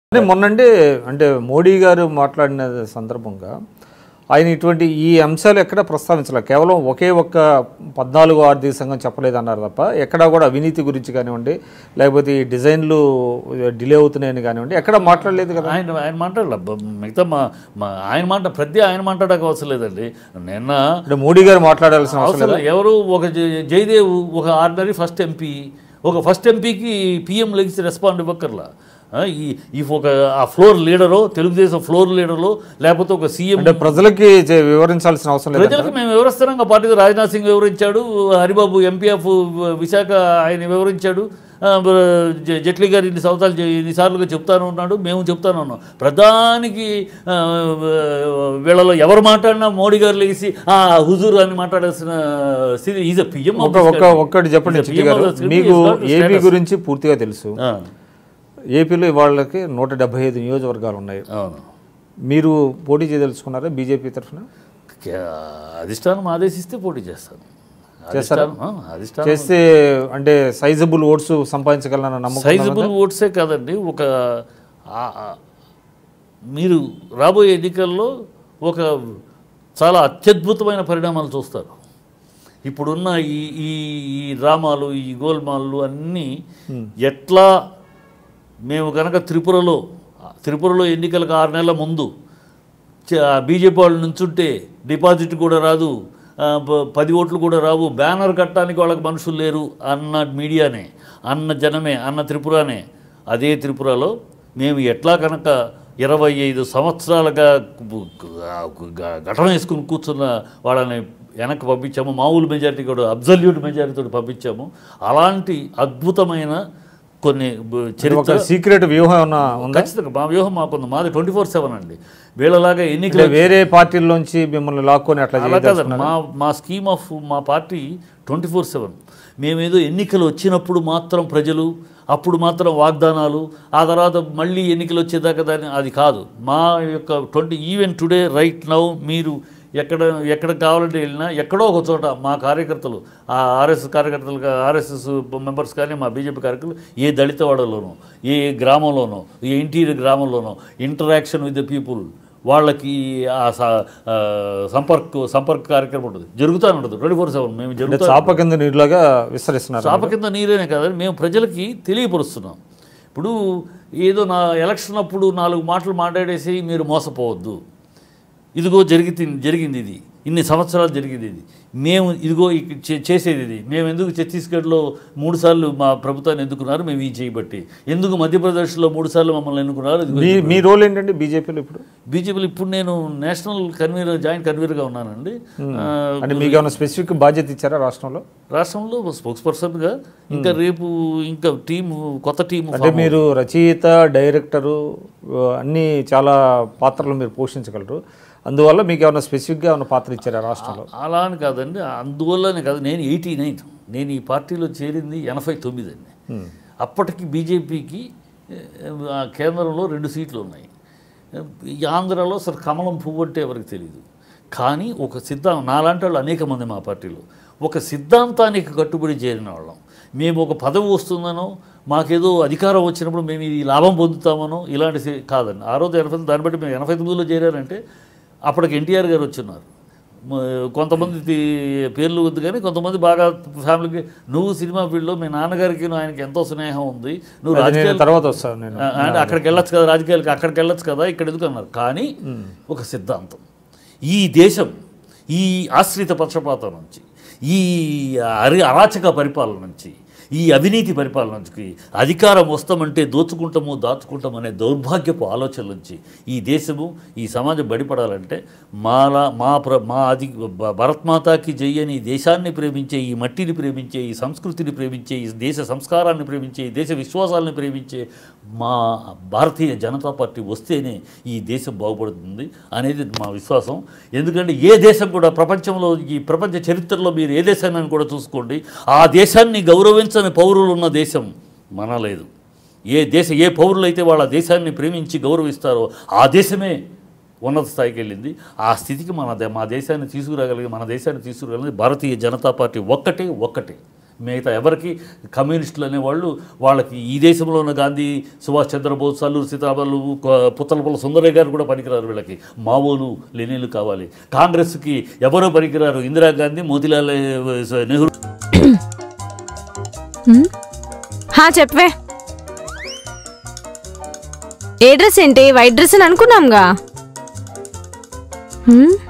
మొన్నండి అంటే మోడీ గారు మాట్లాడిన సందర్భంగా ఆయన ఇటువంటి ఈ అంశాలు ఎక్కడ ప్రస్తావించలేదు. కేవలం ఒకే ఒక్క 14వ ఆర్థిక సంఘం చెప్పలేదన్నారు తప్ప ఎక్కడా కూడా అవినీతి గురించి కానివ్వండి, లేకపోతే ఈ డిజైన్లు డిలే అవుతున్నాయని కానివ్వండి ఎక్కడ మాట్లాడలేదు కదా. ఆయన మాట్లాడలేదు. మిగతా ఆయన మాట్లాడక అవసరం లేదండి. నిన్న అంటే మోడీ గారు మాట్లాడాల్సిన అవసరం లేదు. ఎవరు ఒక జయదేవ్ ఒక ఆర్డినరీ ఫస్ట్ ఎంపీ, ఒక ఫస్ట్ ఎంపీకి పిఎం లెగిసి రెస్పాండ్ ఇవ్వక్కర్లా. ఈ ఒక ఆ ఫ్లోర్ లీడరో, తెలుగుదేశం ఫ్లోర్ లీడరో, లేకపోతే ఒక సీఎం అంటే ప్రజలకి వివరించాల్సిన అవసరం లేదు. ప్రజలకు మేము వివరిస్తున్నాం. పార్టీ రాజ్నాథ్ సింగ్ వివరించాడు, హరిబాబు ఎంపీఎఫ్ విశాఖ ఆయన వివరించాడు, జైట్లీ గారు ఇన్నిసార్లుగా చెప్తాను ఉన్నాడు, మేము చెప్తాను ఉన్నాం. ప్రధానికి వీళ్ళలో ఎవరు మాట్లాడినా మోడీ గారు లేచి హుజూర్ అని మాట్లాడాల్సిన స్థితి. Is PM. ఒక్కటి చెప్పండి చిట్టి గారు, మీకు ఏపీ గురించి పూర్తిగా తెలుసు. ఏపీలో వాళ్ళకి 175 నియోజకవర్గాలు ఉన్నాయి. మీరు పోటీ చేయదలుచుకున్నారా బీజేపీ తరఫున? అధిష్టానం ఆదేశిస్తే పోటీ చేస్తాను. చేస్తే అంటే సైజబుల్ ఓట్స్ సంపాదించగలన నమ్మకం. సైజబుల్ ఓట్సే కాదండి, ఒక మీరు రాబోయే ఎన్నికల్లో ఒక చాలా అత్యద్భుతమైన పరిణామాలు చూస్తారు. ఇప్పుడున్న ఈ డ్రామాలు, ఈ గోల్మాలు అన్నీ ఎట్లా మేము కనుక త్రిపురలో ఎన్నికలకు 6 నెలల ముందు బీజేపీ వాళ్ళు నుంచుంటే డిపాజిట్ కూడా రాదు, 10 ఓట్లు కూడా రావు, బ్యానర్ కట్టడానికి వాళ్ళకి మనుషులు లేరు అన్న మీడియానే, అన్న జనమే, అన్న త్రిపురనే. అదే త్రిపురలో మేము ఎట్లా కనుక 25 సంవత్సరాలుగా ఘటన వేసుకుని కూర్చున్న వాళ్ళని వెనక్కి పంపించాము, మామూలు మెజారిటీ కూడా అబ్జల్యూట్ మెజారిటీతో పంపించాము. అలాంటి అద్భుతమైన కొన్ని చరిత్ర సీక్రెట్ వ్యూహం ఖచ్చితంగా మా వ్యూహం మాకుంది. మాది 24/7 అండి. వీళ్ళలాగా ఎన్నికలు వేరే పార్టీల్లోంచి మిమ్మల్ని లాక్కొని అట్లా కాదండి. మా స్కీమ్ ఆఫ్ మా పార్టీ 24/7. మేమేదో ఎన్నికలు వచ్చినప్పుడు మాత్రం ప్రజలు, అప్పుడు మాత్రం వాగ్దానాలు, ఆ తర్వాత మళ్ళీ ఎన్నికలు వచ్చేదాకా అది కాదు. మా యొక్క ఈవెన్ టుడే రైట్ నౌ మీరు ఎక్కడ కావాలంటే వెళ్ళినా ఎక్కడో ఒక చోట మా కార్యకర్తలు, ఆ ఆర్ఎస్ఎస్ కార్యకర్తలు, ఆర్ఎస్ఎస్ మెంబర్స్ కానీ మా బీజేపీ కార్యకర్తలు ఏ దళితవాడలోనో, ఏ గ్రామంలోనో, ఏ ఇంటీరియర్ గ్రామంలోనో ఇంటరాక్షన్ విత్ ద పీపుల్, వాళ్ళకి ఆ సంపర్క కార్యక్రమం ఉంటుంది, జరుగుతూనే ఉంటుంది 24/7. మేము చాప కింద నీరులాగా విస్తరిస్తున్నాం. చాప కింద నీరేనే కాదని మేము ప్రజలకి తెలియపరుస్తున్నాం. ఇప్పుడు ఏదో ఎలక్షన్ అప్పుడు 4 మాటలు మాట్లాడేసి మీరు మోసపోవద్దు. ఇదిగో జరిగింది ఇది, ఇన్ని సంవత్సరాలు జరిగింది ఇది, మేము ఇదిగో చేసేది ఇది, మేము ఎందుకు ఛత్తీస్గఢ్లో 3 సార్లు మా ప్రభుత్వాన్ని ఎన్నుకున్నారు, మేము ఇది చేయబట్టి, ఎందుకు మధ్యప్రదేశ్లో 3 సార్లు మమ్మల్ని ఎన్నుకున్నారు. మీ రోల్ ఏంటండి బీజేపీలో ఇప్పుడు నేను నేషనల్ కన్వీనర్, జాయింట్ కన్వీనర్గా ఉన్నానండి. అంటే మీకు ఏమైనా స్పెసిఫిక్ బాధ్యత ఇచ్చారా రాష్ట్రంలో స్పోక్స్ పర్సన్గా? ఇంకా రేపు ఇంకా కొత్త టీము. అంటే మీరు రచయిత, డైరెక్టరు అన్నీ చాలా పాత్రలు మీరు పోషించగలరు. అందువల్ల మీకు ఏమైనా స్పెసిఫిక్గా ఏమైనా పాత్ర ఇచ్చారా రాష్ట్రంలో? అలా అని కాదండి, అందువల్లనే కాదు. నేను 89, నేను ఈ పార్టీలో చేరింది 89 అండి. అప్పటికి బీజేపీకి కేంద్రంలో 2 సీట్లు ఉన్నాయి. ఆంధ్రాలో అసలు కమలం పువ్వు అంటే ఎవరికి తెలియదు. కానీ ఒక సిద్ధాంతం, నాలాంటి వాళ్ళు అనేక మంది మా పార్టీలో ఒక సిద్ధాంతానికి కట్టుబడి చేరిన వాళ్ళం. మేము ఒక పదవి వస్తుందనో, మాకేదో అధికారం వచ్చినప్పుడు మేము ఇది లాభం పొందుతామనో ఇలాంటి కాదండి. ఆ రోజు 89, దాన్ని బట్టి మేము 89లో చేరారంటే అప్పటికి ఎన్టీఆర్ గారు వచ్చున్నారు. కొంతమంది పేర్లు వద్దు కానీ కొంతమంది బాగా ఫ్యామిలీకి, నువ్వు సినిమా ఫీల్డ్లో మీ నాన్నగారికి ఆయనకి ఎంతో స్నేహం ఉంది, నువ్వు రాజకీయాల తర్వాత వస్తాను అంటే అక్కడికి వెళ్ళొచ్చు కదా, రాజకీయాలకి అక్కడికి వెళ్ళొచ్చు కదా, ఇక్కడ ఎందుకు అన్నారు. కానీ ఒక సిద్ధాంతం, ఈ దేశం ఈ ఆశ్రిత పక్షపాతం నుంచి, ఈ అరాచక పరిపాలన నుంచి, ఈ అవినీతి పరిపాలన నుంచి, అధికారం వస్తామంటే దోచుకుంటాము దాచుకుంటాం అనే దౌర్భాగ్యపు ఆలోచనల నుంచి ఈ దేశము, ఈ సమాజం బడిపడాలంటే భరత్మాతాకి జై అని దేశాన్ని ప్రేమించే, ఈ మట్టిని ప్రేమించే, ఈ సంస్కృతిని ప్రేమించే, ఈ దేశ సంస్కారాన్ని ప్రేమించే, ఈ దేశ విశ్వాసాలను ప్రేమించే మా భారతీయ జనతా పార్టీ వస్తేనే ఈ దేశం బాగుపడుతుంది అనేది మా విశ్వాసం. ఎందుకంటే ఏ దేశం కూడా ప్రపంచంలో, ఈ ప్రపంచ చరిత్రలో మీరు ఏ దేశాన్ని కూడా చూసుకోండి, ఆ దేశాన్ని గౌరవించని పౌరులు ఉన్న దేశం మన లేదు. ఏ పౌరులైతే వాళ్ళ దేశాన్ని ప్రేమించి గౌరవిస్తారో ఆ దేశమే ఉన్నత స్థాయికి వెళ్ళింది. ఆ స్థితికి మన దేశాన్ని తీసుకురాగలిగి భారతీయ జనతా పార్టీ ఒక్కటే. మిగతా ఎవరికి కమ్యూనిస్టులు అనేవాళ్ళు వాళ్ళకి ఈ దేశంలో ఉన్న గాంధీ, సుభాష్ చంద్రబోస్, అల్లూరి సీతారామరాజు, పుత్తలపల్లి సుందరయ్య గారు కూడా పనికిరారు. వీళ్ళకి మావోలు, లెనిన్లు కావాలి. కాంగ్రెస్కి ఎవరో పనికిరారు. ఇందిరాగాంధీ, మోతీలాల్ నెహ్రూ. చెప్పవే, ఏ డ్రెస్ ఏంటి? వైట్ డ్రెస్ అని అనుకున్నాంగా.